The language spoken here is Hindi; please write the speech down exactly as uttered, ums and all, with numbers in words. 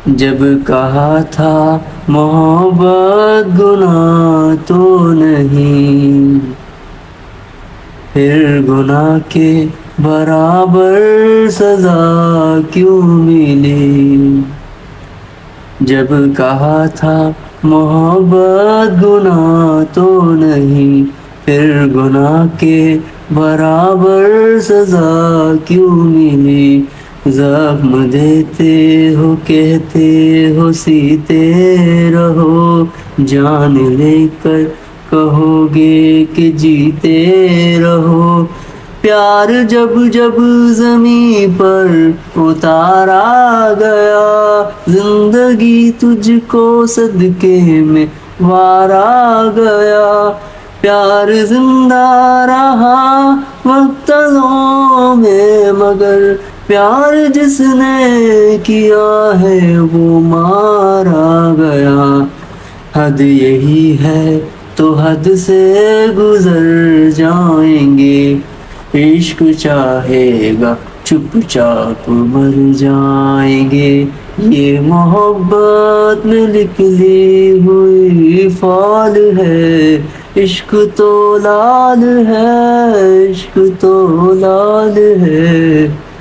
जब कहा था मोहब्बत गुनाह तो नहीं, फिर गुनाह के बराबर सजा क्यों मिली। जब कहा था मोहब्बत गुनाह तो नहीं, फिर गुनाह के बराबर सजा क्यों मिली। ज़ख्म देते हो कहते हो सीते रहो, जान लेकर कहोगे कि जीते रहो। प्यार जब जब ज़मीं पर उतारा गया, जिंदगी तुझको सदके में वारा गया। प्यार जिंदा रहा वक्तों में, मगर प्यार जिसने किया है वो मारा गया। हद यही है तो हद से गुजर जाएंगे, इश्क चाहेगा चुपचाप मर जाएंगे। ये मोहब्बत में निकली हुई फाल है, इश्क तो लाल है, इश्क तो लाल है।